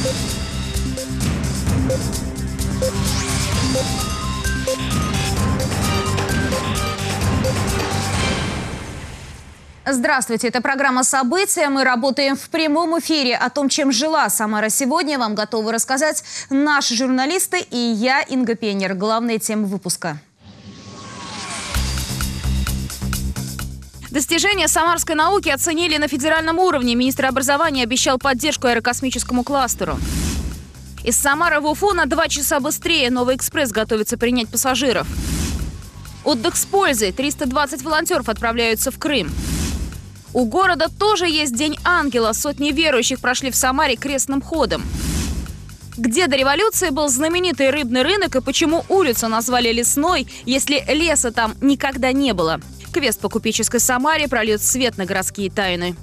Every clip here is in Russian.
Здравствуйте, это программа «События». Мы работаем в прямом эфире. О том, чем жила Самара сегодня, вам готовы рассказать наши журналисты и я, Инга Пенер. Главные темы выпуска. Достижения самарской науки оценили на федеральном уровне. Министр образования обещал поддержку аэрокосмическому кластеру. Из Самары в Уфу на 2 часа быстрее. Новый экспресс готовится принять пассажиров. Отдых с пользой. 320 волонтеров отправляются в Крым. У города тоже есть День ангела. Сотни верующих прошли в Самаре крестным ходом. Где до революции был знаменитый рыбный рынок и почему улицу назвали Лесной, если леса там никогда не было? Квест по купеческой Самаре прольет свет на городские тайны.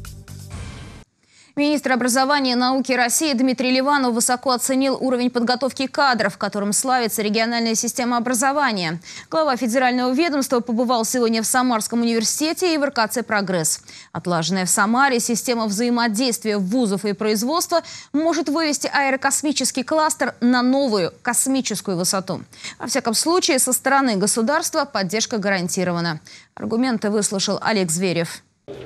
Министр образования и науки России Дмитрий Ливанов высоко оценил уровень подготовки кадров, которым славится региональная система образования. Глава федерального ведомства побывал сегодня в Самарском университете и в РКЦ «Прогресс». Отлаженная в Самаре система взаимодействия вузов и производства может вывести аэрокосмический кластер на новую космическую высоту. Во всяком случае, со стороны государства поддержка гарантирована. Аргументы выслушал Олег Зверев.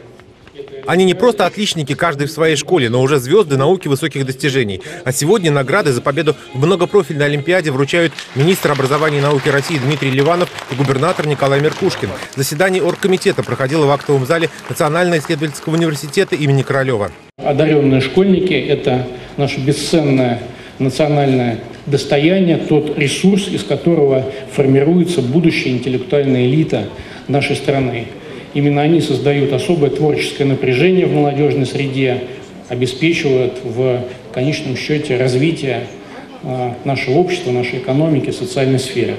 Они не просто отличники, каждый в своей школе, но уже звезды науки высоких достижений. А сегодня награды за победу в многопрофильной олимпиаде вручают министр образования и науки России Дмитрий Ливанов и губернатор Николай Меркушкин. Заседание оргкомитета проходило в актовом зале Национального исследовательского университета имени Королева. Одаренные школьники – это наше бесценное национальное достояние, тот ресурс, из которого формируется будущая интеллектуальная элита нашей страны. Именно они создают особое творческое напряжение в молодежной среде, обеспечивают в конечном счете развитие нашего общества, нашей экономики, социальной сферы.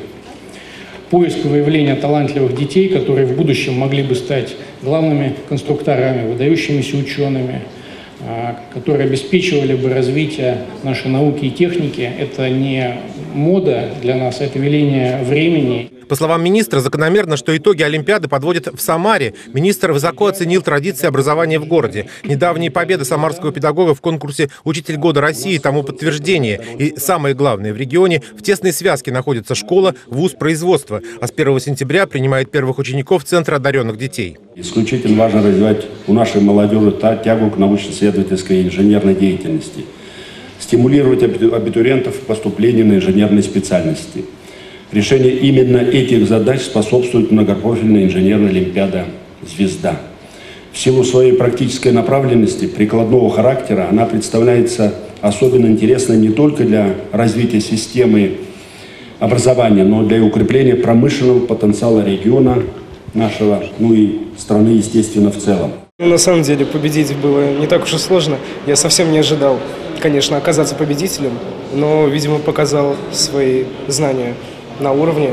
Поиск и выявление талантливых детей, которые в будущем могли бы стать главными конструкторами, выдающимися учеными, которые обеспечивали бы развитие нашей науки и техники, это не мода для нас, это веление времени. По словам министра, закономерно, что итоги Олимпиады подводят в Самаре. Министр высоко оценил традиции образования в городе. Недавние победы самарского педагога в конкурсе «Учитель года России» тому подтверждение. И самое главное, в регионе в тесной связке находится школа, вуз, производство. А с 1 сентября принимает первых учеников Центр одаренных детей. Исключительно важно развивать у нашей молодежи тягу к научно-исследовательской и инженерной деятельности. Стимулировать абитуриентов к поступлению на инженерные специальности. Решение именно этих задач способствует многопрофильная инженерная олимпиада «Звезда». В силу своей практической направленности, прикладного характера, она представляется особенно интересной не только для развития системы образования, но и для укрепления промышленного потенциала региона нашего, ну и страны, естественно, в целом. На самом деле победить было не так уж и сложно. Я совсем не ожидал, конечно, оказаться победителем, но, видимо, показал свои знания на уровне.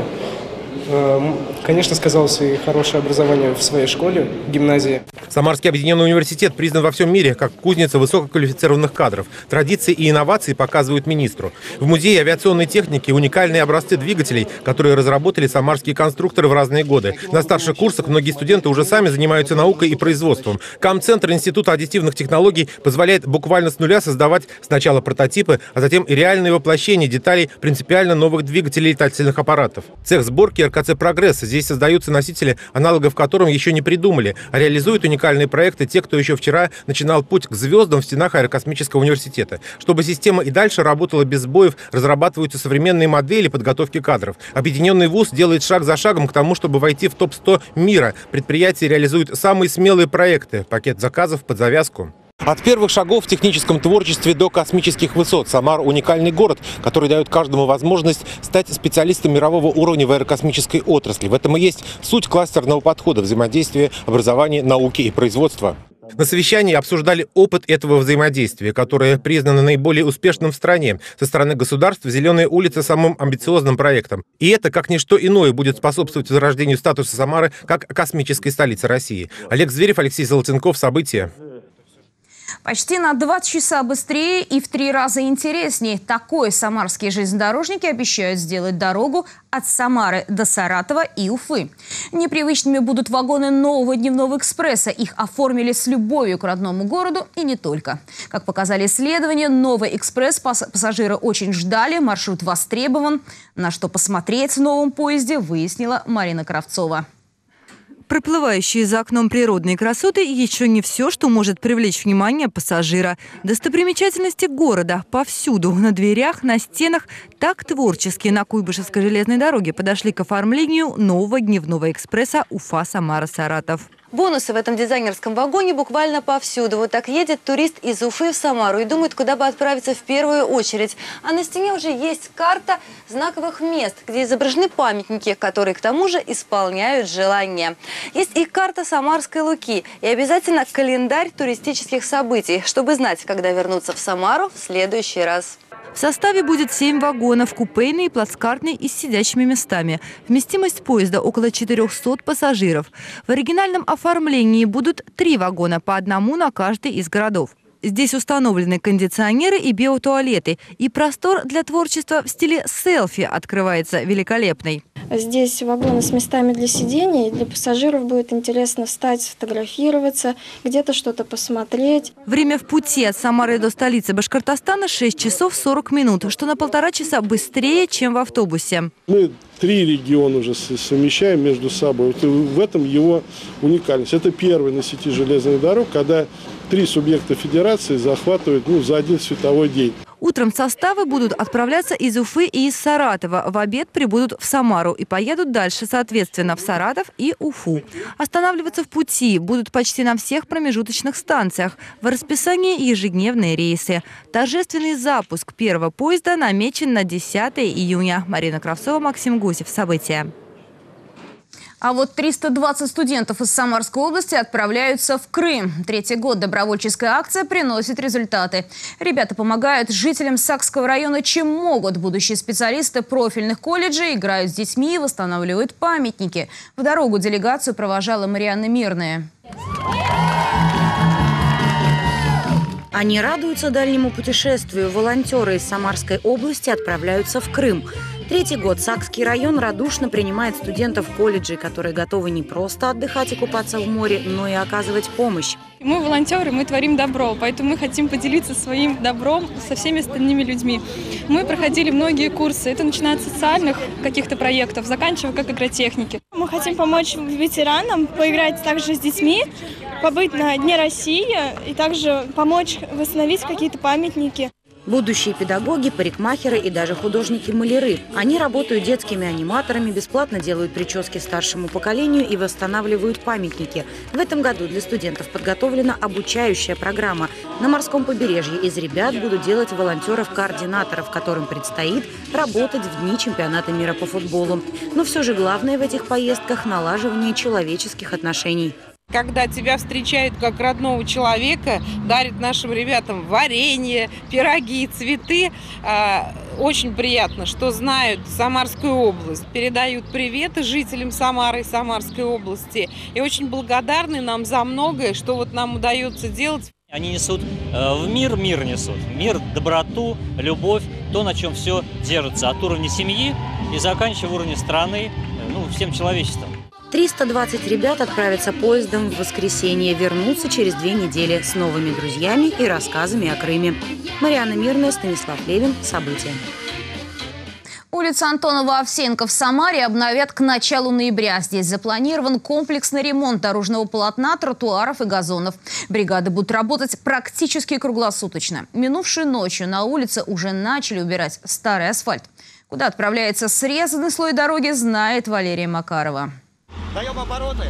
Конечно, сказалось и хорошее образование в своей школе, гимназии. Самарский объединенный университет признан во всем мире как кузница высококвалифицированных кадров. Традиции и инновации показывают министру. В музее авиационной техники уникальные образцы двигателей, которые разработали самарские конструкторы в разные годы. На старших курсах многие студенты уже сами занимаются наукой и производством. КАМ-центр Института аддитивных технологий позволяет буквально с нуля создавать сначала прототипы, а затем и реальное воплощение деталей принципиально новых двигателей летательных аппаратов. Цех сборки РКЦ «Прогресс». Здесь создаются носители, аналогов которым еще не придумали, а реализуют уникальные проекты те, кто еще вчера начинал путь к звездам в стенах аэрокосмического университета. Чтобы система и дальше работала без сбоев, разрабатываются современные модели подготовки кадров. Объединенный вуз делает шаг за шагом к тому, чтобы войти в топ-100 мира. Предприятия реализуют самые смелые проекты. Пакет заказов под завязку. От первых шагов в техническом творчестве до космических высот Самара – уникальный город, который дает каждому возможность стать специалистом мирового уровня в аэрокосмической отрасли. В этом и есть суть кластерного подхода взаимодействия образования, науки и производства. На совещании обсуждали опыт этого взаимодействия, которое признано наиболее успешным в стране. Со стороны государства «Зеленая улица» самым амбициозным проектом. И это, как ничто иное, будет способствовать возрождению статуса Самары как космической столицы России. Олег Зверев, Алексей Золотенков. События. Почти на 2 часа быстрее и в 3 раза интереснее. Такой самарские железнодорожники обещают сделать дорогу от Самары до Саратова и Уфы. Непривычными будут вагоны нового дневного экспресса. Их оформили с любовью к родному городу и не только. Как показали исследования, новый экспресс пассажиры очень ждали, маршрут востребован. На что посмотреть в новом поезде, выяснила Марина Кравцова. Проплывающие за окном природные красоты еще не все, что может привлечь внимание пассажира. Достопримечательности города повсюду, на дверях, на стенах. Так творчески на Куйбышевской железной дороге подошли к оформлению нового дневного экспресса Уфа-Самара-Саратов. Бонусы в этом дизайнерском вагоне буквально повсюду. Вот так едет турист из Уфы в Самару и думает, куда бы отправиться в первую очередь. А на стене уже есть карта знаковых мест, где изображены памятники, которые к тому же исполняют желания. Есть и карта Самарской Луки, и обязательно календарь туристических событий, чтобы знать, когда вернуться в Самару в следующий раз. В составе будет 7 вагонов, купейный, плацкартный и с сидячими местами. Вместимость поезда около 400 пассажиров. В оригинальном оформлении будут 3 вагона, по одному на каждый из городов. Здесь установлены кондиционеры и биотуалеты. И простор для творчества в стиле селфи открывается великолепный. Здесь вагоны с местами для сидений. Для пассажиров будет интересно встать, сфотографироваться, где-то что-то посмотреть. Время в пути от Самары до столицы Башкортостана 6 часов 40 минут, что на 1,5 часа быстрее, чем в автобусе. Мы 3 региона уже совмещаем между собой. Вот в этом его уникальность. Это первый на сети железных дорог, когда 3 субъекта федерации захватывают за один световой день. Утром составы будут отправляться из Уфы и из Саратова. В обед прибудут в Самару и поедут дальше, соответственно, в Саратов и Уфу. Останавливаться в пути будут почти на всех промежуточных станциях. В расписании ежедневные рейсы. Торжественный запуск первого поезда намечен на 10 июня. Марина Кравцова, Максим Гусев. События. А вот 320 студентов из Самарской области отправляются в Крым. 3-й год добровольческая акция приносит результаты. Ребята помогают жителям Сакского района чем могут. Будущие специалисты профильных колледжей играют с детьми и восстанавливают памятники. В дорогу делегацию провожала Марианна Мирная. Они радуются дальнему путешествию. Волонтеры из Самарской области отправляются в Крым. 3-й год Сакский район радушно принимает студентов колледжей, которые готовы не просто отдыхать и купаться в море, но и оказывать помощь. Мы волонтеры, мы творим добро, поэтому мы хотим поделиться своим добром со всеми остальными людьми. Мы проходили многие курсы. Это начиная от социальных каких-то проектов, заканчивая как агротехники. Мы хотим помочь ветеранам, поиграть также с детьми, побыть на Дне России и также помочь восстановить какие-то памятники. Будущие педагоги, парикмахеры и даже художники-маляры. Они работают детскими аниматорами, бесплатно делают прически старшему поколению и восстанавливают памятники. В этом году для студентов подготовлена обучающая программа. На морском побережье из ребят будут делать волонтеров-координаторов, которым предстоит работать в дни чемпионата мира по футболу. Но все же главное в этих поездках – налаживание человеческих отношений. Когда тебя встречают как родного человека, дарят нашим ребятам варенье, пироги, цветы, очень приятно, что знают Самарскую область, передают приветы жителям Самары и Самарской области и очень благодарны нам за многое, что вот нам удается делать. Они несут в мир несут. Мир, доброту, любовь, то, на чем все держится. От уровня семьи и заканчивая уровня страны, всем человечеством. 320 ребят отправятся поездом в воскресенье, вернутся через 2 недели с новыми друзьями и рассказами о Крыме. Марианна Мирная, Станислав Левин. События. Улицу Антонова-Овсеенко в Самаре обновят к началу ноября. Здесь запланирован комплексный ремонт дорожного полотна, тротуаров и газонов. Бригады будут работать практически круглосуточно. Минувшей ночью на улице уже начали убирать старый асфальт. Куда отправляется срезанный слой дороги, знает Валерия Макарова. Даем обороты,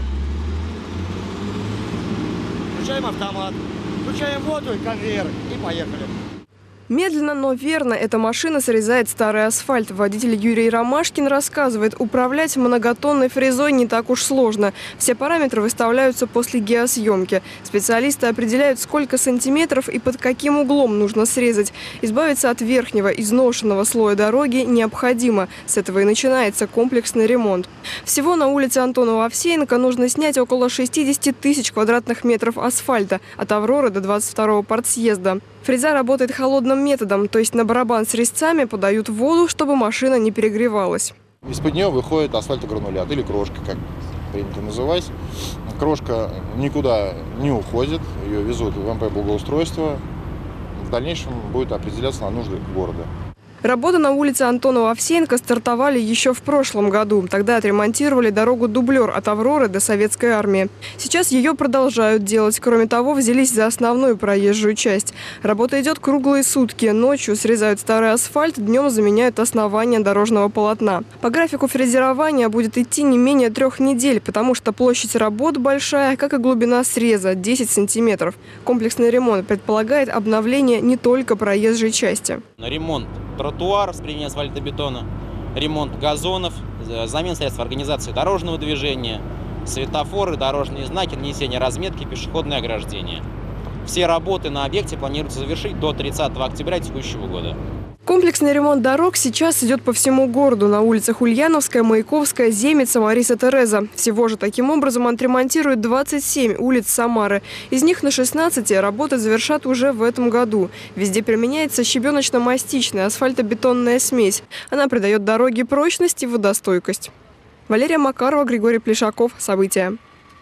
включаем автомат, включаем воду и конвейер и поехали. Медленно, но верно эта машина срезает старый асфальт. Водитель Юрий Ромашкин рассказывает, управлять многотонной фрезой не так уж сложно. Все параметры выставляются после геосъемки. Специалисты определяют, сколько сантиметров и под каким углом нужно срезать. Избавиться от верхнего изношенного слоя дороги необходимо. С этого и начинается комплексный ремонт. Всего на улице Антонова-Овсеенко нужно снять около 60 тысяч квадратных метров асфальта от Авроры до 22-го партсъезда. Фреза работает холодным методом, то есть на барабан с резцами подают воду, чтобы машина не перегревалась. Из-под нее выходит асфальтогранулят или крошка, как принято называть. Крошка никуда не уходит, ее везут в МП благоустройства. В дальнейшем будет определяться на нужды города. Работы на улице Антонова-Овсеенко стартовали еще в прошлом году. Тогда отремонтировали дорогу-дублер от Авроры до Советской армии. Сейчас ее продолжают делать. Кроме того, взялись за основную проезжую часть. Работа идет круглые сутки. Ночью срезают старый асфальт, днем заменяют основание дорожного полотна. По графику фрезерования будет идти не менее 3 недель, потому что площадь работ большая, как и глубина среза – 10 сантиметров. Комплексный ремонт предполагает обновление не только проезжей части. Ремонт тротуаров с применением асфальтобетона, ремонт газонов, замена средств организации дорожного движения, светофоры, дорожные знаки, нанесение разметки, пешеходные ограждения. Все работы на объекте планируется завершить до 30 октября текущего года. Комплексный ремонт дорог сейчас идет по всему городу. На улицах Ульяновская, Маяковская, Земица, Мариса Тереза. Всего же таким образом отремонтируют 27 улиц Самары. Из них на 16 работы завершат уже в этом году. Везде применяется щебеночно-мастичная асфальтобетонная смесь. Она придает дороге прочность и водостойкость. Валерия Макарова, Григорий Плешаков. События.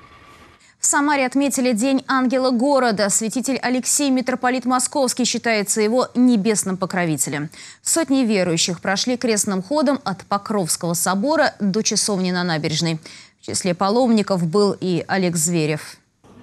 В Самаре отметили День ангела города. Святитель Алексей, митрополит Московский, считается его небесным покровителем. Сотни верующих прошли крестным ходом от Покровского собора до часовни на набережной. В числе паломников был и Олег Зверев.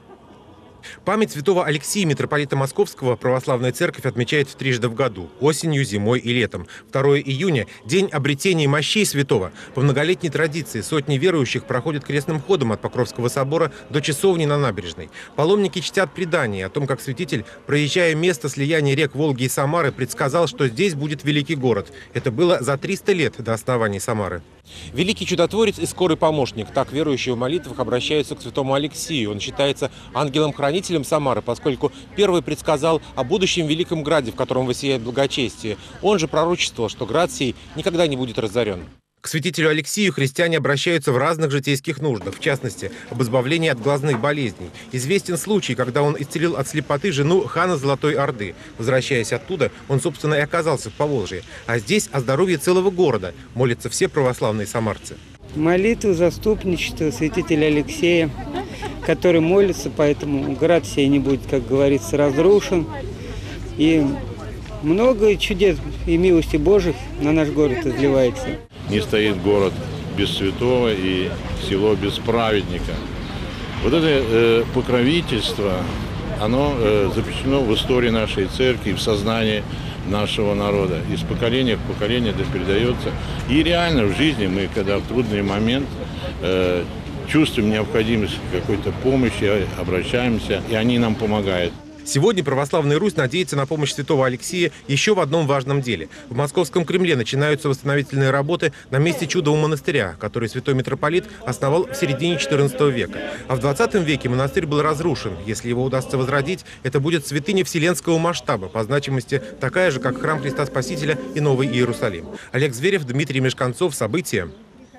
Память святого Алексея, митрополита Московского, православная церковь отмечает трижды в году – осенью, зимой и летом. 2 июня – день обретения мощей святого. По многолетней традиции сотни верующих проходят крестным ходом от Покровского собора до часовни на набережной. Паломники чтят предание о том, как святитель, проезжая место слияния рек Волги и Самары, предсказал, что здесь будет великий город. Это было за 300 лет до основания Самары. Великий чудотворец и скорый помощник. Так верующие в молитвах обращаются к святому Алексею. Он считается ангелом-хранителем Самары, поскольку первый предсказал о будущем великом граде, в котором воссияет благочестие. Он же пророчествовал, что град сей никогда не будет разорен. К святителю Алексею христиане обращаются в разных житейских нуждах, в частности, об избавлении от глазных болезней. Известен случай, когда он исцелил от слепоты жену хана Золотой Орды. Возвращаясь оттуда, он, собственно, и оказался в Поволжье. А здесь о здоровье целого города молятся все православные самарцы. Молитву заступничества святителя Алексея, который молится, поэтому град сей не будет, как говорится, разрушен. И много чудес и милости Божьих на наш город изливается. Не стоит город без святого и село без праведника. Вот это покровительство, оно запечатлено в истории нашей церкви, в сознании нашего народа. Из поколения в поколение это передается. И реально в жизни мы, когда в трудный момент чувствуем необходимость какой-то помощи, обращаемся, и они нам помогают. Сегодня православная Русь надеется на помощь святого Алексея еще в одном важном деле. В Московском Кремле начинаются восстановительные работы на месте чудового монастыря, который святой митрополит основал в середине XIV века. А в XX веке монастырь был разрушен. Если его удастся возродить, это будет святыня вселенского масштаба, по значимости такая же, как храм Христа Спасителя и Новый Иерусалим. Олег Зверев, Дмитрий Мешканцов. События.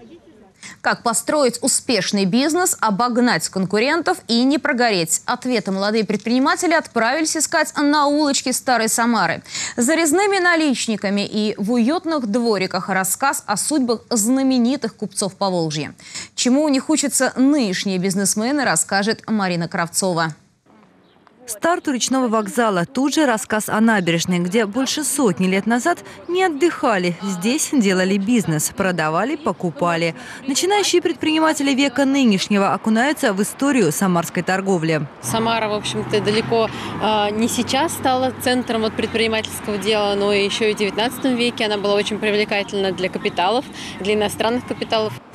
Как построить успешный бизнес, обогнать конкурентов и не прогореть? Ответы молодые предприниматели отправились искать на улочке Старой Самары. За резными наличниками и в уютных двориках рассказ о судьбах знаменитых купцов Поволжья. Чему у них учатся нынешние бизнесмены, расскажет Марина Кравцова. Старт у речного вокзала. Тут же рассказ о набережной, где больше сотни лет назад не отдыхали. Здесь делали бизнес, продавали, покупали. Начинающие предприниматели века нынешнего окунаются в историю самарской торговли. Самара, в общем-то, далеко не сейчас стала центром предпринимательского дела, но еще и в XIX веке она была очень привлекательна для капиталов, для иностранных капиталов. В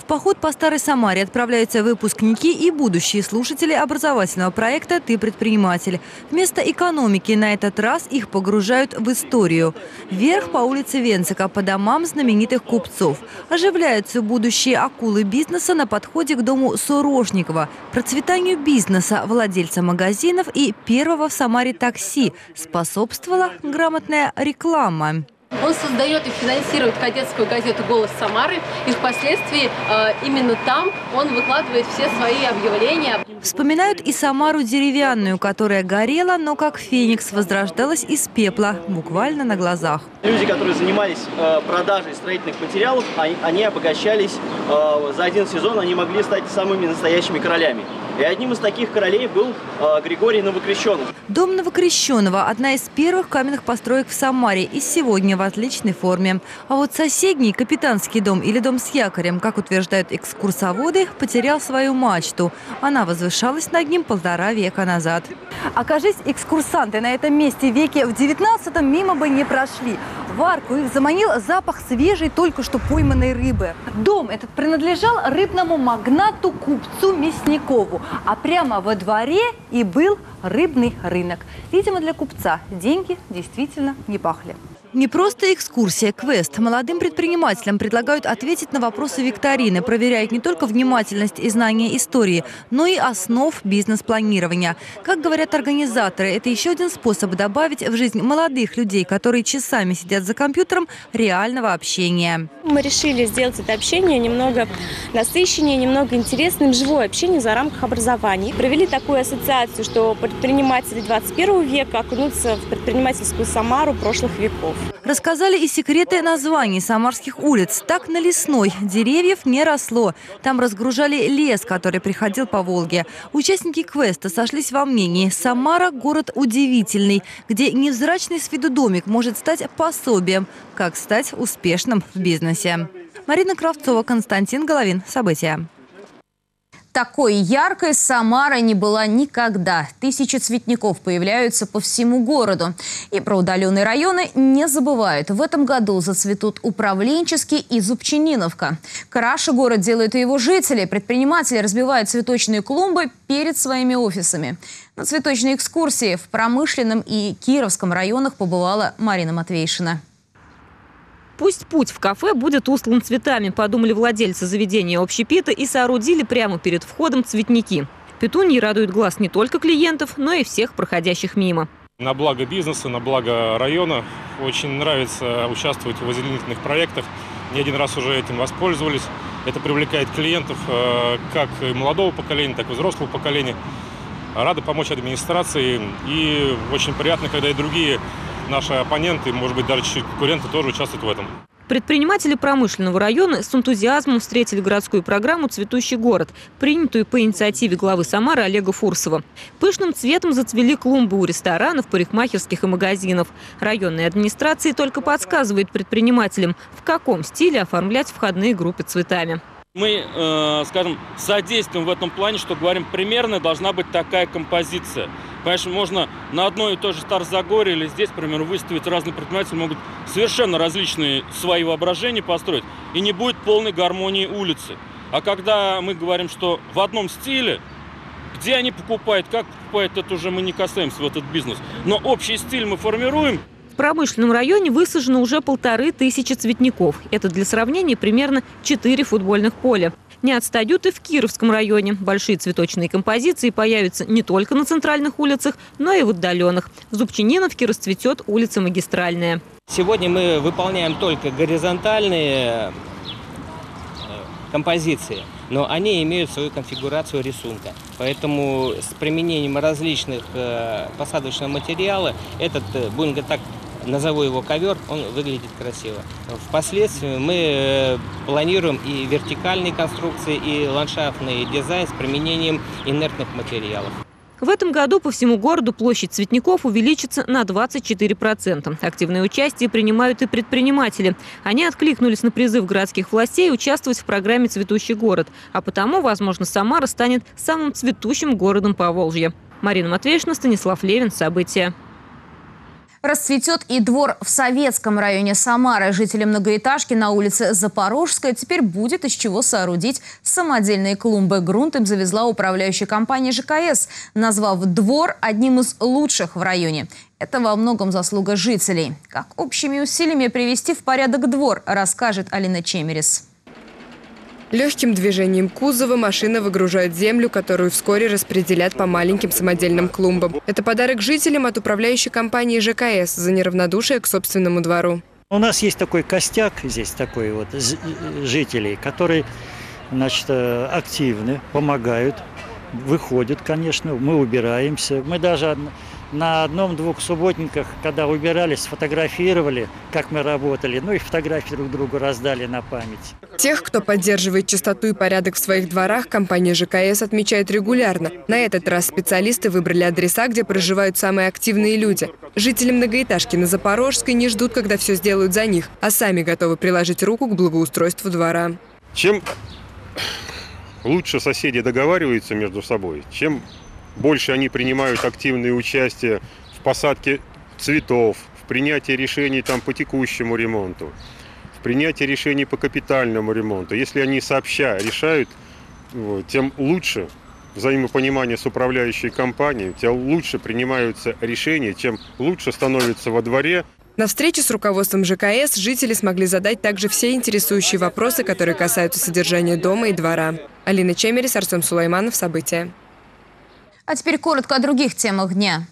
В поход по Старой Самаре отправляются выпускники и будущие слушатели образовательного проекта «Ты предприниматель». Вместо экономики на этот раз их погружают в историю. Вверх по улице Венцика, по домам знаменитых купцов. Оживляются будущие акулы бизнеса на подходе к дому Сорожникова, процветанию бизнеса, владельца магазинов и первого в Самаре такси способствовала грамотная реклама. Он создает и финансирует кадетскую газету «Голос Самары», и впоследствии именно там он выкладывает все свои объявления. Вспоминают и Самару деревянную, которая горела, но как феникс возрождалась из пепла, буквально на глазах. Люди, которые занимались продажей строительных материалов, они обогащались за один сезон, они могли стать самыми настоящими королями. И одним из таких королей был Григорий Новокрещенов. Дом Новокрещенова – одна из первых каменных построек в Самаре и сегодня в отличной форме. А вот соседний капитанский дом или дом с якорем, как утверждают экскурсоводы, потерял свою мачту. Она возвышалась над ним 1,5 века назад. Окажись, экскурсанты на этом месте веке в 19-м мимо бы не прошли. В арку их заманил запах свежей, только что пойманной рыбы. Дом этот принадлежал рыбному магнату купцу Мясникову. А прямо во дворе и был рыбный рынок. Видимо, для купца деньги действительно не пахли. Не просто экскурсия, квест. Молодым предпринимателям предлагают ответить на вопросы викторины, проверяют не только внимательность и знание истории, но и основ бизнес-планирования. Как говорят организаторы, это еще один способ добавить в жизнь молодых людей, которые часами сидят за компьютером, реального общения. Мы решили сделать это общение немного насыщеннее, немного интересным, живое общение за рамках образования. Провели такую ассоциацию, что предприниматели 21 века окунутся в предпринимательскую Самару прошлых веков. Рассказали и секреты названий самарских улиц. Так на Лесной деревьев не росло. Там разгружали лес, который приходил по Волге. Участники квеста сошлись во мнении. Самара – город удивительный, где невзрачный с виду домик может стать пособием, как стать успешным в бизнесе. Марина Кравцова, Константин Головин. События. Такой яркой Самара не была никогда. Тысячи цветников появляются по всему городу. И про удаленные районы не забывают. В этом году зацветут Управленческий и Зубчениновка. Краше город делают и его жители. Предприниматели разбивают цветочные клумбы перед своими офисами. На цветочной экскурсии в Промышленном и Кировском районах побывала Марина Матвейшина. Пусть путь в кафе будет устлан цветами, подумали владельцы заведения общепита и соорудили прямо перед входом цветники. Петуньи радуют глаз не только клиентов, но и всех проходящих мимо. На благо бизнеса, на благо района. Очень нравится участвовать в озеленительных проектах. Не один раз уже этим воспользовались. Это привлекает клиентов как и молодого поколения, так и взрослого поколения. Рады помочь администрации. И очень приятно, когда и другие наши оппоненты, может быть, даже конкуренты тоже участвуют в этом. Предприниматели Промышленного района с энтузиазмом встретили городскую программу «Цветущий город», принятую по инициативе главы Самары Олега Фурсова. Пышным цветом зацвели клумбы у ресторанов, парикмахерских и магазинов. Районная администрация только подсказывает предпринимателям, в каком стиле оформлять входные группы цветами. Мы, скажем, содействуем в этом плане, что говорим, примерно должна быть такая композиция. Конечно, можно на одной и той же Старозагорье или здесь, например, выставить, разные предприниматели могут совершенно различные свои воображения построить, и не будет полной гармонии улицы. А когда мы говорим, что в одном стиле, где они покупают, как покупают, это уже мы не касаемся в этот бизнес. Но общий стиль мы формируем. В Промышленном районе высажено уже 1500 цветников. Это для сравнения примерно 4 футбольных поля. Не отстают и в Кировском районе. Большие цветочные композиции появятся не только на центральных улицах, но и в отдаленных. В Зубчениновке расцветет улица Магистральная. Сегодня мы выполняем только горизонтальные композиции, но они имеют свою конфигурацию рисунка. Поэтому с применением различных посадочного материала этот, будем говорить так, назову его ковер, он выглядит красиво. Впоследствии мы планируем и вертикальные конструкции, и ландшафтный дизайн с применением инертных материалов. В этом году по всему городу площадь цветников увеличится на 24%. Активное участие принимают и предприниматели. Они откликнулись на призыв городских властей участвовать в программе «Цветущий город». А потому, возможно, Самара станет самым цветущим городом Поволжья. Марина Матвейшина, Станислав Левин. События. Расцветет и двор в Советском районе Самары. Жителям многоэтажки на улице Запорожская теперь будет из чего соорудить самодельные клумбы. Грунт им завезла управляющая компания ЖКС, назвав двор одним из лучших в районе. Это во многом заслуга жителей. Как общими усилиями привести в порядок двор, расскажет Алина Чемерис. Легким движением кузова машина выгружает землю, которую вскоре распределят по маленьким самодельным клумбам. Это подарок жителям от управляющей компании ЖКС за неравнодушие к собственному двору. У нас есть такой костяк здесь, такой вот жителей, которые, значит, активны, помогают, выходят, конечно, мы убираемся. Мы даже на одном-двух субботниках, когда убирались, сфотографировали, как мы работали, ну и фотографии друг другу раздали на память. Тех, кто поддерживает чистоту и порядок в своих дворах, компания ЖКС отмечает регулярно. На этот раз специалисты выбрали адреса, где проживают самые активные люди. Жители многоэтажки на Запорожской не ждут, когда все сделают за них, а сами готовы приложить руку к благоустройству двора. Чем лучше соседи договариваются между собой, чем больше они принимают активное участие в посадке цветов, в принятии решений по текущему ремонту, в принятии решений по капитальному ремонту. Если они сообща решают, тем лучше взаимопонимание с управляющей компанией, тем лучше принимаются решения, тем лучше становится во дворе. На встрече с руководством ЖКС жители смогли задать также все интересующие вопросы, которые касаются содержания дома и двора. Алина Чемерис, Артем Сулайманов. События. А теперь коротко о других темах дня.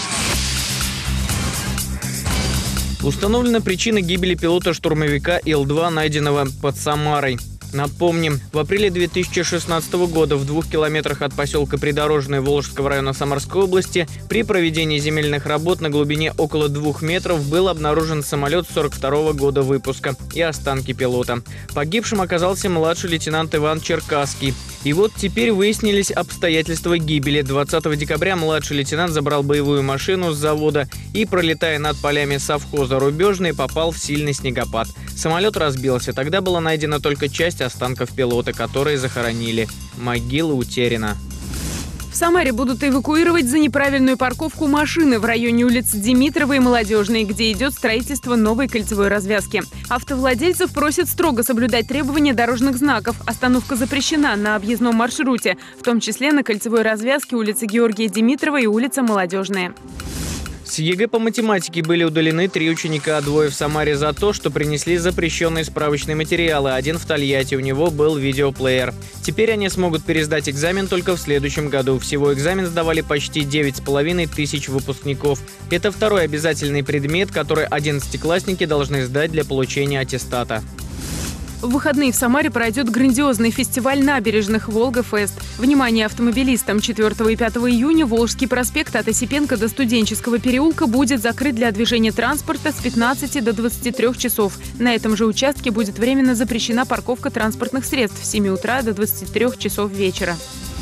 Установлена причина гибели пилота-штурмовика Ил-2, найденного под Самарой. Напомним, в апреле 2016 года в 2 километрах от поселка Придорожный Волжского района Самарской области при проведении земельных работ на глубине около 2 метров был обнаружен самолет 1942 года выпуска и останки пилота. Погибшим оказался младший лейтенант Иван Черкасский. И вот теперь выяснились обстоятельства гибели. 20 декабря младший лейтенант забрал боевую машину с завода и, пролетая над полями совхоза Рубежный, попал в сильный снегопад. Самолет разбился. Тогда была найдена только часть останков пилота, которые захоронили. Могила утеряна. В Самаре будут эвакуировать за неправильную парковку машины в районе улиц Димитрова и Молодежной, где идет строительство новой кольцевой развязки. Автовладельцев просят строго соблюдать требования дорожных знаков. Остановка запрещена на объездном маршруте, в том числе на кольцевой развязке улицы Георгия Димитрова и улица Молодежная. С ЕГЭ по математике были удалены 3 ученика, а 2 в Самаре за то, что принесли запрещенные справочные материалы. 1 в Тольятти, у него был видеоплеер. Теперь они смогут пересдать экзамен только в следующем году. Всего экзамен сдавали почти 9,5 тысяч выпускников. Это 2-й обязательный предмет, который 11-классники должны сдать для получения аттестата. В выходные в Самаре пройдет грандиозный фестиваль набережных «Волга-фест». Внимание автомобилистам! 4 и 5 июня Волжский проспект от Осипенко до Студенческого переулка будет закрыт для движения транспорта с 15 до 23 часов. На этом же участке будет временно запрещена парковка транспортных средств с 7 утра до 23 часов вечера.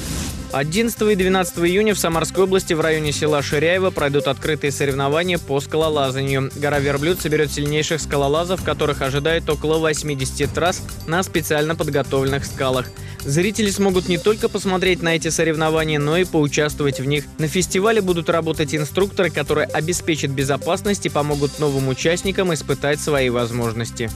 11 и 12 июня в Самарской области в районе села Ширяево пройдут открытые соревнования по скалолазанию. Гора Верблюд соберет сильнейших скалолазов, которых ожидает около 80 трасс на специально подготовленных скалах. Зрители смогут не только посмотреть на эти соревнования, но и поучаствовать в них. На фестивале будут работать инструкторы, которые обеспечат безопасность и помогут новым участникам испытать свои возможности.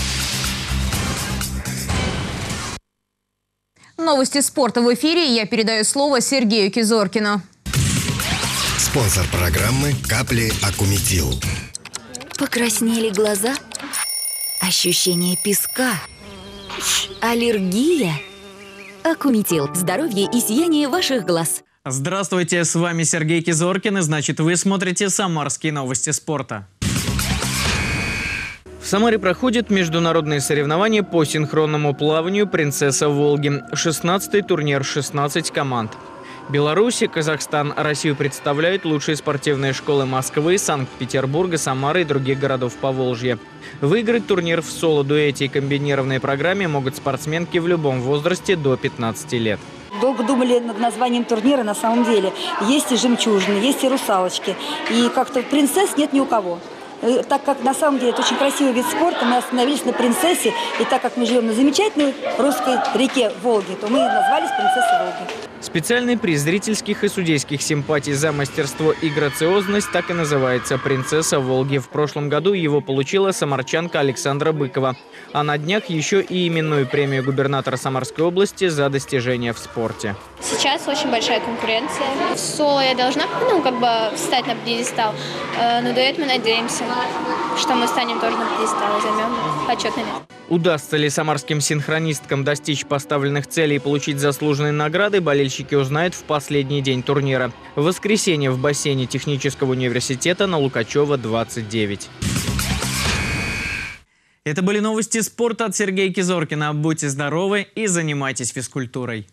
Новости спорта в эфире. Я передаю слово Сергею Кизоркину. Спонсор программы «Капли Акуметил». Покраснели глаза? Ощущение песка? Аллергия? Акуметил. Здоровье и сияние ваших глаз. Здравствуйте, с вами Сергей Кизоркин, и значит, вы смотрите «Самарские новости спорта». В Самаре проходят международные соревнования по синхронному плаванию «Принцесса Волги». 16-й турнир, 16 команд. Беларусь, Казахстан, Россию представляют лучшие спортивные школы Москвы, Санкт-Петербурга, Самары и других городов Поволжья. Выиграть турнир в соло-дуэте и комбинированной программе могут спортсменки в любом возрасте до 15 лет. Долго думали над названием турнира, на самом деле. Есть и жемчужины, есть и русалочки. И как-то принцесс нет ни у кого. Так как на самом деле это очень красивый вид спорта, мы остановились на принцессе. И так как мы живем на замечательной русской реке Волги, то мы назвались «Принцессой Волги». Специальный приз зрительских и судейских симпатий за мастерство и грациозность так и называется «Принцесса Волги». В прошлом году его получила самарчанка Александра Быкова. А на днях еще и именную премию губернатора Самарской области за достижения в спорте. Сейчас очень большая конкуренция. В соло я должна, встать на пьедестал. Но дуэт мы надеемся, что мы станем тоже на пьедестал и займем почетное место. Удастся ли самарским синхронисткам достичь поставленных целей и получить заслуженные награды, болельщики узнают в последний день турнира. В воскресенье в бассейне Технического университета на Лукачева, 29. Это были новости спорта от Сергея Кизоркина. Будьте здоровы и занимайтесь физкультурой.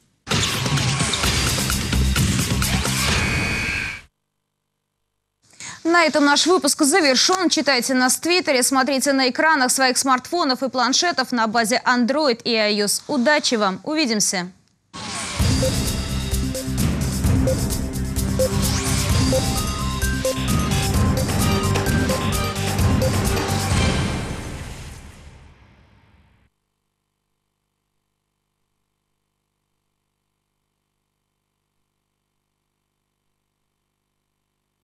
На этом наш выпуск завершен. Читайте нас в Твиттере, смотрите на экранах своих смартфонов и планшетов на базе Android и iOS. Удачи вам! Увидимся!